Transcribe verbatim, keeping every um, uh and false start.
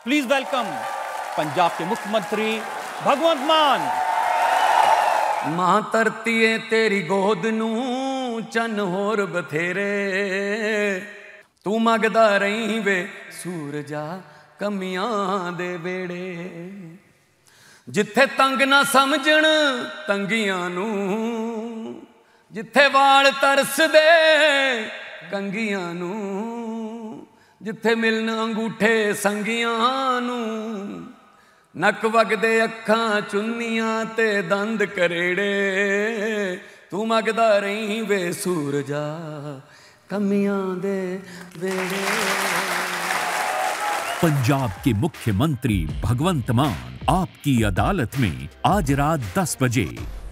Please welcome Punjab के मुख्यमंत्री भगवंत मान। मां धरतीए तेरी गोद नू चन होर बथेरे, तू मंगदा रही वे सूरजा कमियां दे बेड़े। जिथे तंग ना समझण तंगियां नू, जिथे वाल तरस दे कंगियां नू, जिथे मिलन अंगूठे संगियां नू, नक वगदे अखां चुन्नियां ते दंद करेड़े, तू मंगदा रही वे सूरजा कमियां दे वेड़े। पंजाब के मुख्यमंत्री भगवंत मान आपकी अदालत में आज रात दस बजे।